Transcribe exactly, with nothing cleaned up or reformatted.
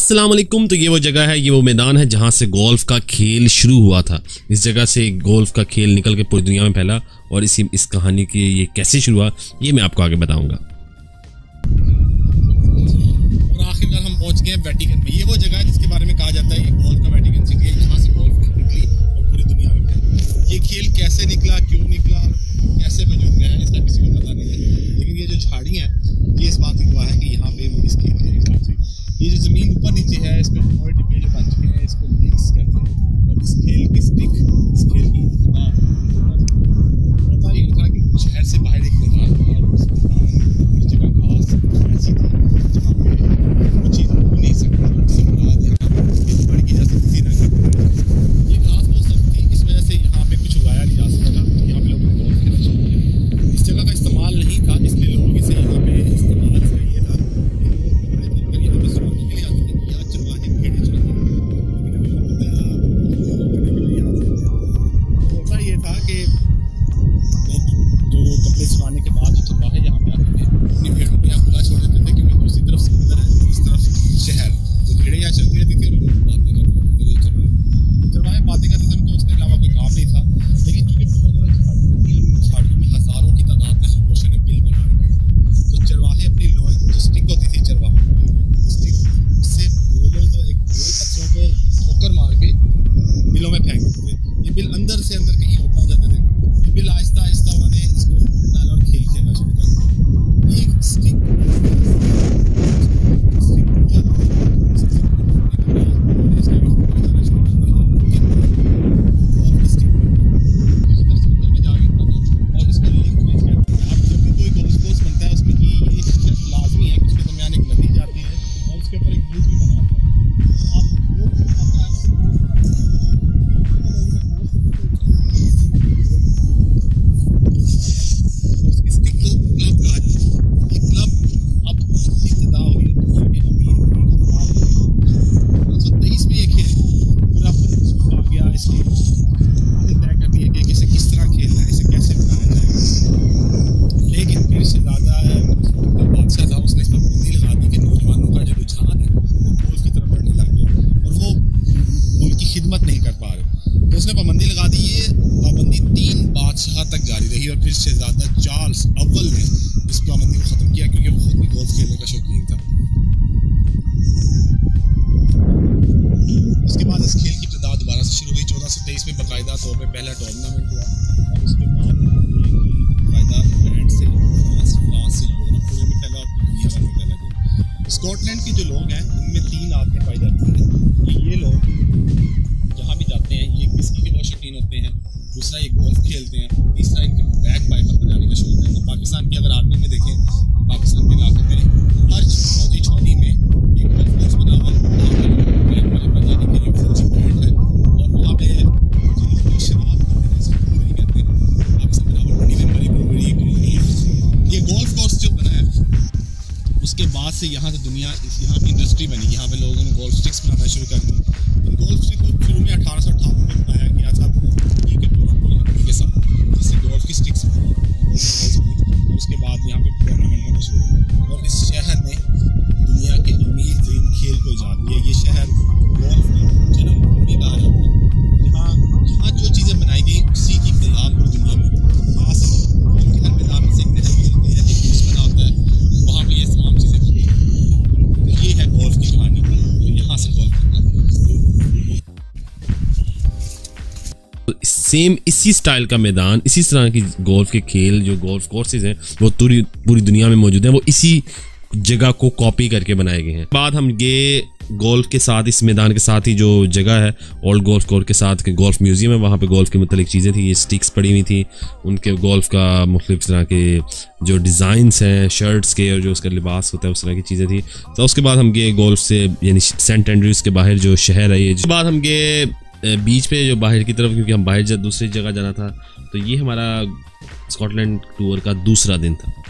अस्सलाम वालेकुम। तो ये वो जगह है, ये वो मैदान है जहाँ से गोल्फ का खेल शुरू हुआ था। इस जगह से गोल्फ का खेल निकल के पूरी दुनिया में फैला और इसी इस कहानी की ये कैसे शुरू हुआ ये मैं आपको आगे बताऊंगा। और आखिरकार हम पहुंच गए वेटिकन में। ये वो जगह है जिसके बारे में कहा जाता है कि गोल्फ का वेटिकन सिटी है, जहाँ से गोल्फ निकली और पूरी दुनिया में फैली। ये खेल कैसे निकला, क्यों निकला, कैसे वजूद में है, इसका किसी को पता नहीं है। लेकिन ये जो झाड़ियाँ हैं ये इस बात की गवाह है कि यहाँ पे वो इस खेल के हिसाब से ये जो ज़मीन ऊपर नीचे है इस पर मोटे डिब्बे जो बन चुके हैं इसको लिंक्स करते हैं और इस खेल की स्टिक, इस खेल की पता ही था कि शहर से बाहर एक मैदान था और उस मैदान की जगह खास ऐसी थी जहाँ पे वो चीज़ हो नहीं सकती। सम्राट यहाँ इस बड़ी की जा सकती ना करती। ये घास बहुत सख्त थी, इस वजह से यहाँ पे कुछ उगाया नहीं जा सकता था। यहाँ पे लोगों ने गोल्फ खेलना शुरू किया। इस जगह का इस्तेमाल नहीं था, इसलिए लोग इसे यहाँ पे इस्तेमाल करिए था। सुनाने के बाद जो चरवाहे यहाँ पे आते थे अपनी भेड़ों को यहाँ खुला छोड़ देते थे क्योंकि दूसरी तरफ समुद्र है, इस तरफ शहर, तो भेड़ें यहाँ चलती रहती थी और लोग बातें करते थे। चरवाहे चरवाहे बातें करते थे, उनको उसके अलावा कोई काम नहीं था। लेकिन चूँकि बहुत ज़्यादा झाड़ियाँ थी, उन झाड़ियों में हज़ारों की तादाद में खरगोशों ने बिल बना रखे, तो चरवाहे अपनी लोहे जो स्टिक होती थी चरवाहों की स्टिक, उससे बोलों को एक गोल पत्थरों को ठोकर मार के बिलों में फेंक देते थे। ये बिल अंदर से अंदर कहीं और पहुँच जाते थे। ये बिल आहिस्ता आहिस्ता उन्होंने इसको डाला और खेल खेलना शुरू कर दिया। ये स्टिक खिदमत नहीं कर पा रहे, तो उसने पाबंदी लगा दी। ये पाबंदी तीन बादशाह तक जारी रही और फिर शहजादा चार्ल्स अव्वल ने इस पाबंदी को ख़त्म किया क्योंकि वो खुद भी गोल्फ खेलने का शौकीन था। उसके बाद इस खेल की इब्तिदा दोबारा से शुरू हुई। चौदह सौ तेईस में बाकायदा तौर पर पहला टूर्नामेंट हुआ और उसके बाद बाकायदा इंग्लैंड से फ्रांस फ्रांस से यूरोप पूरे में फैला और दुनिया भर में फैला गया। स्कॉटलैंड के जो लोग हैं उनमें तीन आदतें पाई जाती हैं कि ये लोग जहाँ भी जाते हैं ये विस्की के बहुत शौकीन होते हैं, दूसरा ये गोल्फ खेलते हैं, तीसरा इनके बैक पाइपर बजाने का शौक है। पाकिस्तान की अगर आर्मी में देखें, पाकिस्तान के इलाकों में हर फौजी छावनी में एक गोल्फ कोर्स बना हुआ है बैक वाले बजाने के लिए फौजी पॉइंट है और वहाँ पे जिन शराब कहते हैं पाकिस्तान में रावलपिंडी में मरी ब्रूअरी कंपनी है। ये गोल्फ कोर्स जो बना है उसके बाद से यहाँ से दुनिया यहाँ की इंडस्ट्री बनी। यहाँ पे लोगों ने गोल्फ स्टिक्स बनाना शुरू कर दी। गोल्फ स्टिक को शुरू में अठारह सौ अट्ठावन में बनाया गया था ई के लकड़ी के साथ, जिससे गोल्फ की स्टिक्स और उसके बाद यहाँ पे टूर्नामेंट होना शुरू हुआ और इस शहर ने दुनिया के अमीर तरीन खेल को इजाद किया। ये शहर गोल्फ की जन्मभूमि कहा जाता है, जहाँ जहाँ जो चीज़ें बनाई गई उसी की मिसाल पूरी दुनिया में खास है। हर मैदान में से एक नहर गुजरती है, एक ब्रिज बना होता है, वहाँ पर ये तमाम चीज़ें बनती हैं। तो ये है गोल्फ की कहानी और यहाँ से गोल्फ सेम इसी स्टाइल का मैदान, इसी तरह की गोल्फ के खेल जो गोल्फ कोर्सेज हैं वो पूरी पूरी दुनिया में मौजूद हैं। वो इसी जगह को कॉपी करके बनाए गए हैं। बाद हम ये गोल्फ के साथ इस मैदान के साथ ही जो जगह है ओल्ड गोल्फ कोर्स के साथ के गोल्फ म्यूजियम है, वहाँ पे गोल्फ के मतलब चीज़ें थी। ये स्टिक्स पड़ी हुई थी, उनके गोल्फ का मुख्तलिफ तरह के जो डिज़ाइंस हैं शर्ट्स के और जो उसका लिबास होता है उस तरह की चीज़ें थी। तो उसके बाद हम गए गोल्फ से यानी सेंट एंड्रयूज़ के बाहर जो शहर है, ये उसके बाद हम गए बीच पे जो बाहर की तरफ, क्योंकि हम बाहर दूसरी जगह जाना था। तो ये हमारा स्कॉटलैंड टूर का दूसरा दिन था।